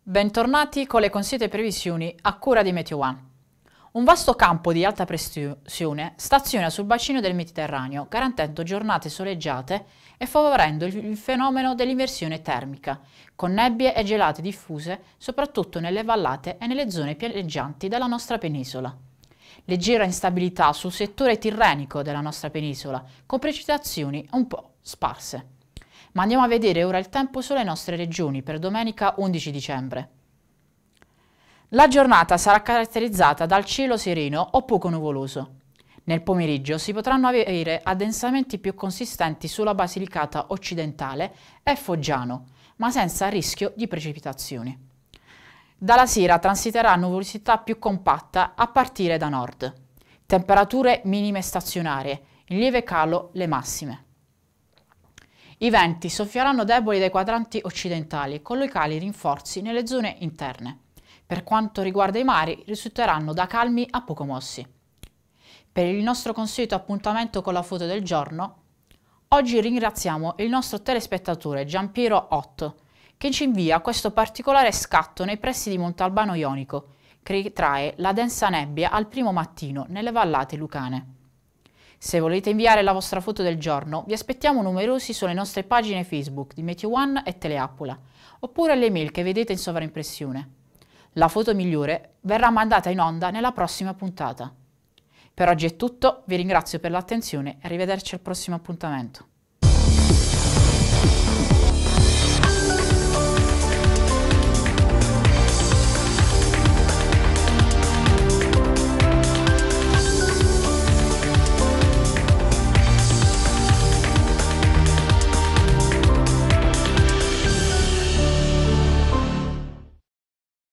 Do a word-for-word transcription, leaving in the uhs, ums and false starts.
Bentornati con le consuete previsioni a cura di Meteo One. Un vasto campo di alta pressione staziona sul bacino del Mediterraneo, garantendo giornate soleggiate e favorendo il fenomeno dell'inversione termica, con nebbie e gelate diffuse soprattutto nelle vallate e nelle zone pianeggianti della nostra penisola. Leggera instabilità sul settore tirrenico della nostra penisola, con precipitazioni un po' sparse. Ma andiamo a vedere ora il tempo sulle nostre regioni per domenica undici dicembre. La giornata sarà caratterizzata dal cielo sereno o poco nuvoloso. Nel pomeriggio si potranno avere addensamenti più consistenti sulla Basilicata occidentale e Foggiano, ma senza rischio di precipitazioni. Dalla sera transiterà nuvolosità più compatta a partire da nord. Temperature minime stazionarie, in lieve calo le massime. I venti soffieranno deboli dai quadranti occidentali con locali rinforzi nelle zone interne. Per quanto riguarda i mari, risulteranno da calmi a poco mossi. Per il nostro consueto appuntamento con la foto del giorno, oggi ringraziamo il nostro telespettatore Giampiero Otto, che ci invia questo particolare scatto nei pressi di Montalbano Ionico, che ritrae la densa nebbia al primo mattino nelle vallate lucane. Se volete inviare la vostra foto del giorno, vi aspettiamo numerosi sulle nostre pagine Facebook di Meteo One e Teleappola, oppure alle mail che vedete in sovraimpressione. La foto migliore verrà mandata in onda nella prossima puntata. Per oggi è tutto, vi ringrazio per l'attenzione e arrivederci al prossimo appuntamento.